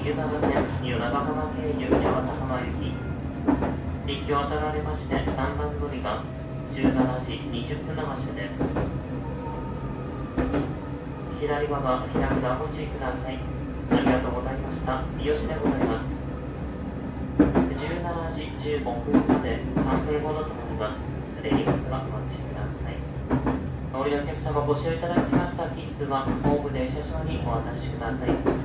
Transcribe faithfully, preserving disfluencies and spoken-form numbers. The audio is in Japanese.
湯川線湯長浜経由八幡浜行き。立教当たられましてさんばん乗りがじゅうしちじにじゅっぷん流しです。左側開くのお持ちください。ありがとうございました。三好でございます。じゅうしちじじゅうごふんまでさんぷんほどとなります。失礼しますがお待ちください。お降りのお客様ご使用いただきました切符はホームで車掌にお渡しください。